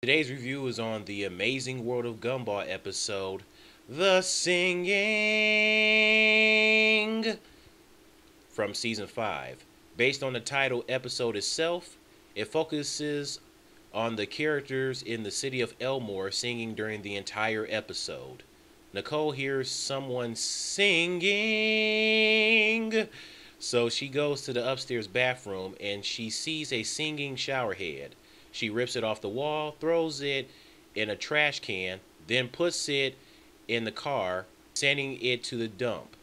Today's review is on the Amazing World of Gumball episode, The Singing, from Season 5. Based on the title episode itself, it focuses on the characters in the city of Elmore singing during the entire episode. Nicole hears someone singing, so she goes to the upstairs bathroom and she sees a singing shower head. She rips it off the wall, throws it in a trash can, then puts it in the car, sending it to the dump.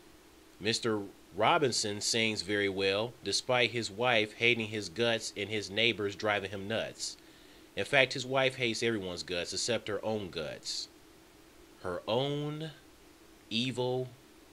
Mr. Robinson sings very well, despite his wife hating his guts and his neighbors driving him nuts. In fact, his wife hates everyone's guts except her own guts. Her own evil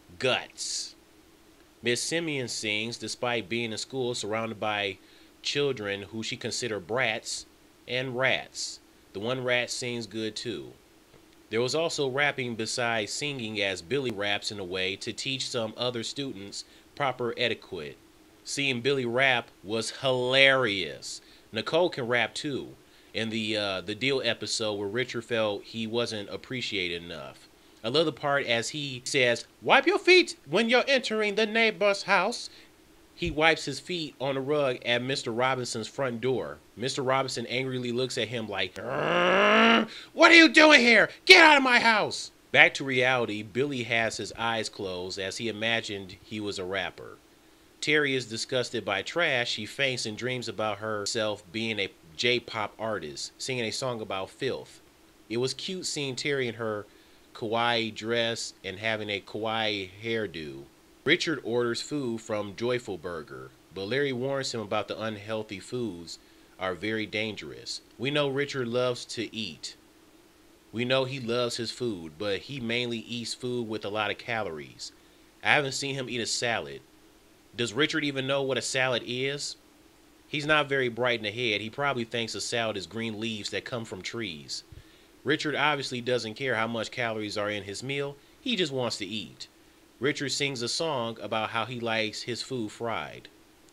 guts. Miss Simeon sings despite being in school surrounded by children who she considered brats and rats. The one rat sings good too. There was also rapping besides singing, as Billy raps in a way to teach some other students proper etiquette. Seeing Billy rap was hilarious. Nicole can rap too, in the Deal episode where Richard felt he wasn't appreciated enough. I love the part as he says, "Wipe your feet when you're entering the neighbor's house." He wipes his feet on the rug at Mr. Robinson's front door. Mr. Robinson angrily looks at him like, "What are you doing here? Get out of my house!" Back to reality, Billy has his eyes closed as he imagined he was a rapper. Terry is disgusted by trash. She faints and dreams about herself being a J-pop artist, singing a song about filth. It was cute seeing Terry in her kawaii dress and having a kawaii hairdo. Richard orders food from Joyful Burger, but Larry warns him about the unhealthy foods are very dangerous. We know Richard loves to eat. We know he loves his food, but he mainly eats food with a lot of calories. I haven't seen him eat a salad. Does Richard even know what a salad is? He's not very bright in the head. He probably thinks a salad is green leaves that come from trees. Richard obviously doesn't care how much calories are in his meal. He just wants to eat. Richard sings a song about how he likes his food fried,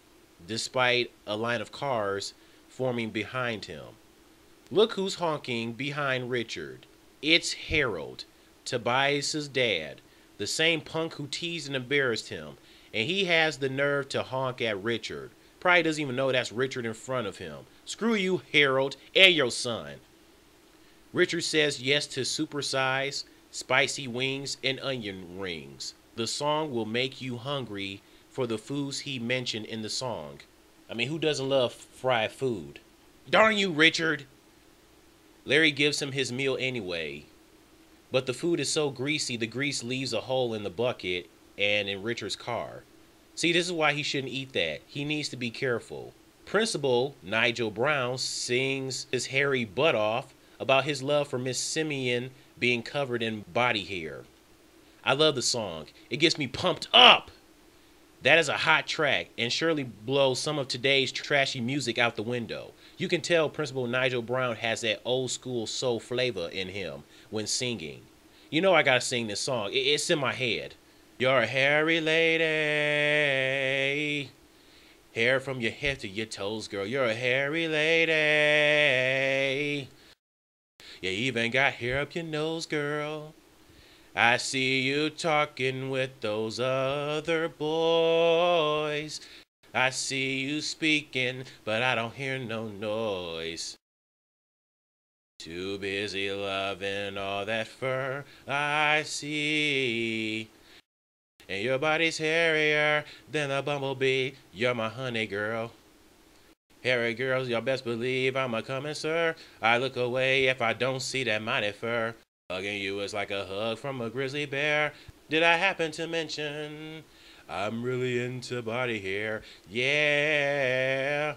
despite a line of cars forming behind him. Look who's honking behind Richard. It's Harold, Tobias's dad, the same punk who teased and embarrassed him, and he has the nerve to honk at Richard. Probably doesn't even know that's Richard in front of him. Screw you, Harold, and your son. Richard says yes to supersize, spicy wings, and onion rings. The song will make you hungry for the foods he mentioned in the song. I mean, who doesn't love fried food? Darn you, Richard! Larry gives him his meal anyway, but the food is so greasy the grease leaves a hole in the bucket and in Richard's car. See, this is why he shouldn't eat that. He needs to be careful. Principal Nigel Brown sings his hairy butt off about his love for Miss Simeon being covered in body hair. I love the song. It gets me pumped up. That is a hot track and surely blows some of today's trashy music out the window. You can tell Principal Nigel Brown has that old school soul flavor in him when singing. You know I gotta sing this song. It's in my head. You're a hairy lady. Hair from your head to your toes, girl. You're a hairy lady. You even got hair up your nose, girl. I see you talking with those other boys. I see you speaking, but I don't hear no noise. Too busy loving all that fur I see. And your body's hairier than a bumblebee. You're my honey girl. Hairy girls, y'all best believe I'm a coming, sir. I look away if I don't see that mighty fur. Hugging you is like a hug from a grizzly bear. Did I happen to mention I'm really into body hair? Yeah.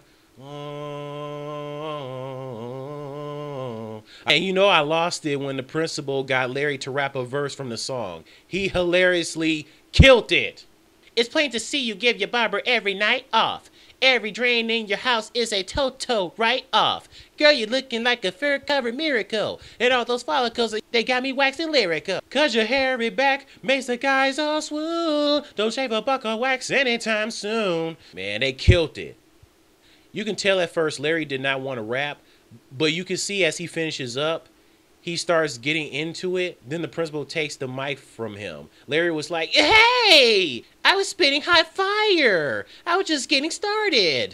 Oh. And you know I lost it when the principal got Larry to rap a verse from the song. He hilariously killed it. It's plain to see you give your barber every night off. Every drain in your house is a toto right off. Girl, you're looking like a fur-covered miracle. And all those follicles, they got me waxing lyrical. Cause your hairy back makes the guys all swoon. Don't shave a buck or wax anytime soon. Man, they killed it. You can tell at first Larry did not want to rap, But you can see as he finishes up, he starts getting into it. Then the principal takes the mic from him. Larry was like, "Hey, I was spitting hot fire. I was just getting started."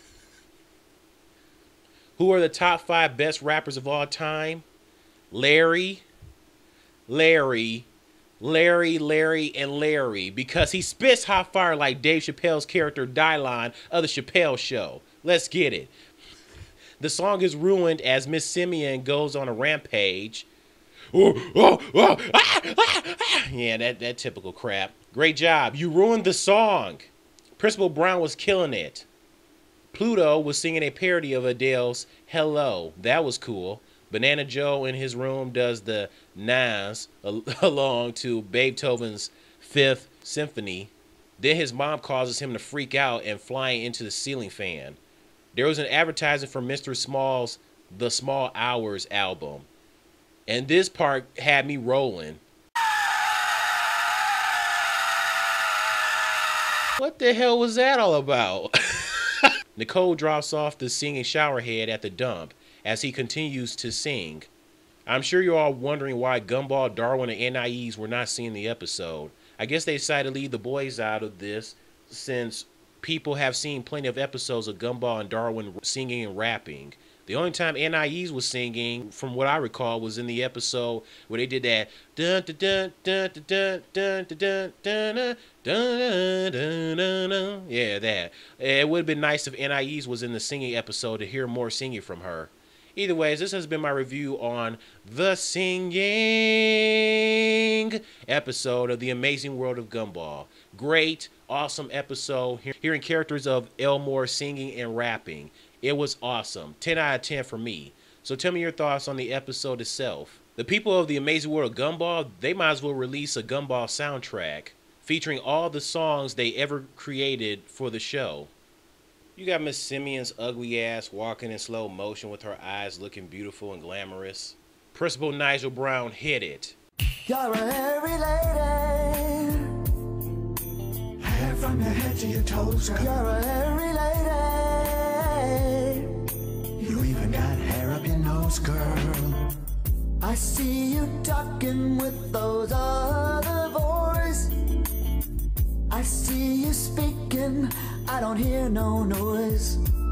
Who are the top 5 best rappers of all time? Larry, Larry, Larry, and Larry. Because he spits hot fire like Dave Chappelle's character Dylon of the Chappelle Show. Let's get it. The song is ruined as Miss Simeon goes on a rampage. Yeah, that typical crap. Great job. You ruined the song. Principal Brown was killing it. Pluto was singing a parody of Adele's Hello. That was cool. Banana Joe in his room does the Nas along to Beethoven's Fifth Symphony. Then his mom causes him to freak out and flying into the ceiling fan. There was an advertisement for Mr. Small's The Small Hours album. And this part had me rolling. What the hell was that all about? Nicole drops off the singing showerhead at the dump as he continues to sing. I'm sure you're all wondering why Gumball, Darwin, and NIEs were not seeing the episode. I guess they decided to leave the boys out of this since people have seen plenty of episodes of Gumball and Darwin singing and rapping. The only time NIEs was singing, from what I recall, was in the episode where they did that dun dun dun dun dun dun dun dun dun dun. Yeah, that. It would have been nice if NIEs was in the singing episode to hear more singing from her. Either ways, this has been my review on the singing episode of The Amazing World of Gumball. Great, awesome episode. Hearing characters of Elmore singing and rapping. It was awesome. 10 out of 10 for me. So tell me your thoughts on the episode itself. The people of The Amazing World of Gumball, they might as well release a Gumball soundtrack featuring all the songs they ever created for the show. You got Miss Simeon's ugly ass walking in slow motion with her eyes looking beautiful and glamorous. Principal Nigel Brown hit it. You're a hairy lady. Hair from your head to your toes, girl. You're a hairy lady. You even got hair up your nose, girl. I see you talking with those other boys. I see you speaking, I don't hear no noise.